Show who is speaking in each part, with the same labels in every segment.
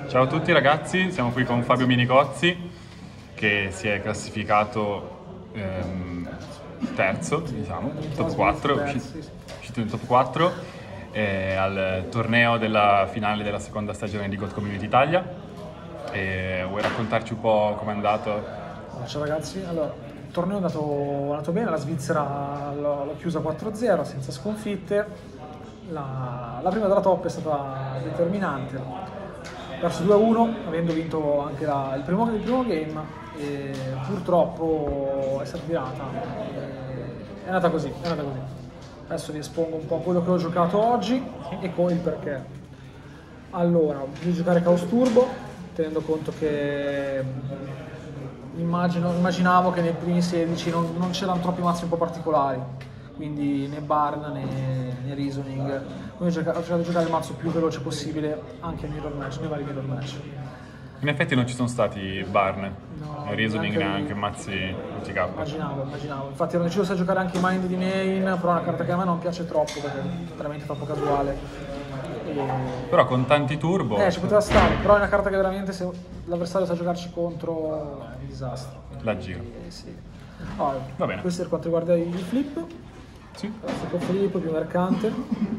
Speaker 1: Ciao a tutti ragazzi, siamo qui con Fabio Minicozzi che si è classificato terzo, diciamo, top 4, è uscito in top 4 al torneo della finale della seconda stagione di God Community Italia. Vuoi raccontarci un po' com'è andato?
Speaker 2: Ciao ragazzi, allora, il torneo è andato bene, la Svizzera l'ho chiusa 4-0 senza sconfitte. La prima della top è stata determinante, ho perso 2-1 avendo vinto anche il primo game e purtroppo è stata tirata, è andata così. Adesso vi espongo un po' quello che ho giocato oggi e poi il perché. Allora, ho voluto giocare Chaos Turbo tenendo conto che immaginavo che nei primi 16 non c'erano troppi mazzi un po' particolari, quindi né Barn né Reasoning, quindi ho cercato di giocare il mazzo più veloce possibile anche nei vari mirror match.
Speaker 1: In effetti non ci sono stati Barn,
Speaker 2: No,
Speaker 1: Reasoning neanche mazzi UTK.
Speaker 2: Immaginavo, infatti ero deciso a giocare anche Mind di main, però è una carta che a me non piace troppo perché è veramente troppo casuale.
Speaker 1: Però con tanti turbo...
Speaker 2: Ci poteva stare, però è una carta che veramente se l'avversario sa giocarci contro è un disastro.
Speaker 1: La giro.
Speaker 2: Sì. Allora,
Speaker 1: Va bene.
Speaker 2: questo per quanto riguarda i flip.
Speaker 1: Sì.
Speaker 2: Classico flip, più mercante.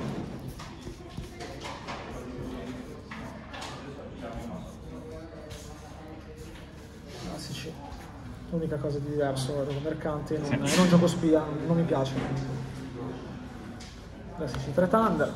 Speaker 2: Classici. L'unica cosa di diverso è il mercante, non gioco spia, non mi piace. Classici 3 Thunder.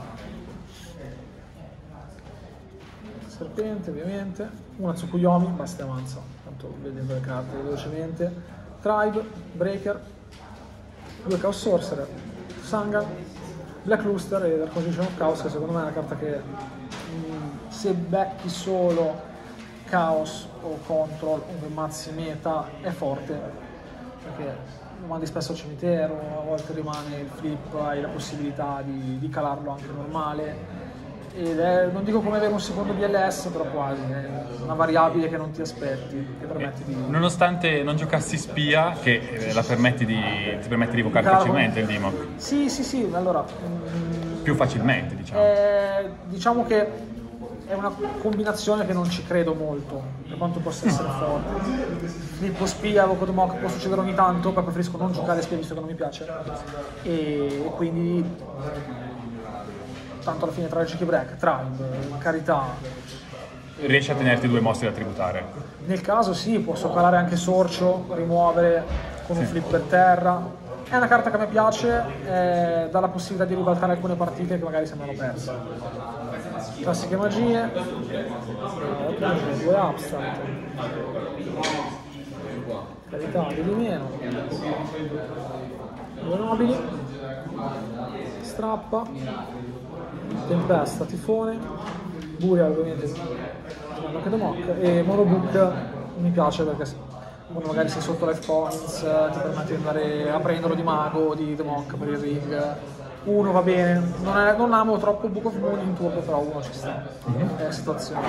Speaker 2: Serpente ovviamente, una Tsukuyomi, basta e avanza, tanto vedendo le carte velocemente, Tribe, Breaker, 2 Chaos Sorcerer, Sangan, Black Luster e Dark Conjunction of Chaos, che secondo me è una carta che se becchi solo Chaos o Control o mazzi meta è forte, perché lo mandi spesso al cimitero, a volte rimane il flip, hai la possibilità di calarlo anche normale. Ed è, non dico come avere un secondo BLS, però quasi, è una variabile che non ti aspetti, che permette di...
Speaker 1: Nonostante non giocassi spia, che ti permette di evocare facilmente il Dimok.
Speaker 2: Sì, allora...
Speaker 1: Più facilmente, diciamo.
Speaker 2: Diciamo che è una combinazione che non ci credo molto, per quanto possa essere forte. Flippo spia, evoco Dimok, può succedere ogni tanto, ma preferisco non giocare spia visto che non mi piace. E quindi... tanto alla fine tra Cheeky Break, Tribe, Carità.
Speaker 1: Riesci a tenerti 2 mostri da tributare?
Speaker 2: Nel caso sì, posso calare anche Sorcio, rimuovere con un flip per terra. È una carta che a me piace, dà la possibilità di ribaltare alcune partite che magari sembrano perse. Classiche magie, 2 Abstract, Carità di meno, 2 nobili, strappa, tempesta, tifone, Burial ovviamente anche Dimok e Monobook mi piace perché quando magari sei sotto life points ti permette di andare a prenderlo di mago, di Dimok per il ring. Uno va bene, non amo troppo Book of Moon in turbo, però uno ci sta, è la situazione.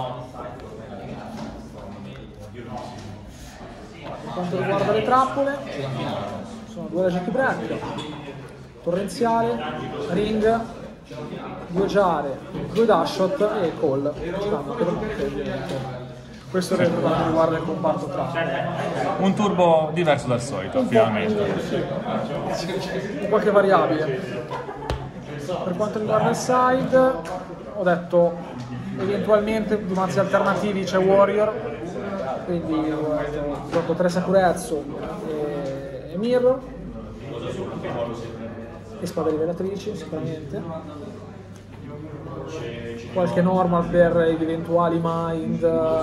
Speaker 2: Per quanto riguarda le trappole, sono 2 Cheeky Break, torrenziale, ring, 2 Jare, 2 Dashshot e Call. Questo per quanto riguarda il comparto trappole.
Speaker 1: Un turbo diverso dal solito, finalmente.
Speaker 2: Sì. Qualche variabile. Per quanto riguarda il side, ho detto eventualmente di mazzi alternativi c'è Warrior, quindi ho gioco 3 Sakuretsu e Mirror e spade rivelatrici sicuramente, qualche normal per gli eventuali mind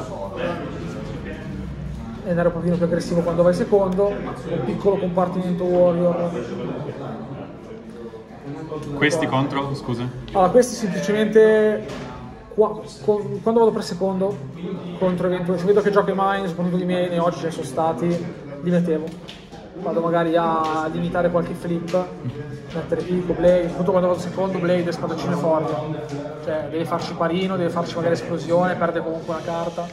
Speaker 2: e andare un pochino più aggressivo quando vai secondo, un piccolo compartimento Warrior.
Speaker 1: Questi contro, scusa?
Speaker 2: Allora, questi semplicemente quando vado per secondo contro eventuali, se vedo che gioco i mine, soprattutto di me, oggi ce ne sono stati, li mettevo. Vado magari a limitare qualche flip, mettere picco, blade, soprattutto quando vado secondo, blade e spadaccino forte. Cioè deve farci parino, deve farci magari esplosione, perde comunque una carta.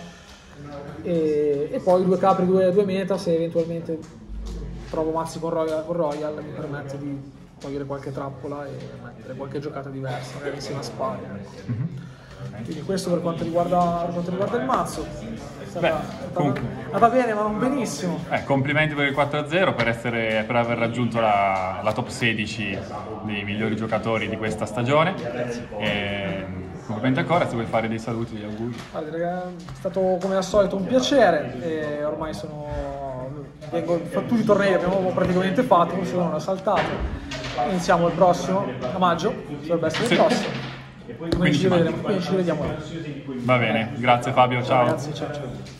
Speaker 2: E poi 2 capri, 2 meta, se eventualmente trovo mazzi con Royal mi permette di togliere qualche trappola e mettere qualche giocata diversa, magari insieme a Spari. Quindi questo per quanto riguarda il mazzo. Andava bene, ma non benissimo.
Speaker 1: Complimenti per il 4-0 per aver raggiunto la top 16 dei migliori giocatori di questa stagione. Complimenti ancora, se vuoi fare dei saluti, degli auguri.
Speaker 2: Allora, è stato come al solito un piacere, e ormai tutti i tornei li abbiamo praticamente fatti, nessuno non ha saltato. Iniziamo il prossimo, a maggio, dovrebbe essere il prossimo. Quindi ci rivediamo.
Speaker 1: Va bene, grazie Fabio, ciao.
Speaker 2: Ragazzi, ciao.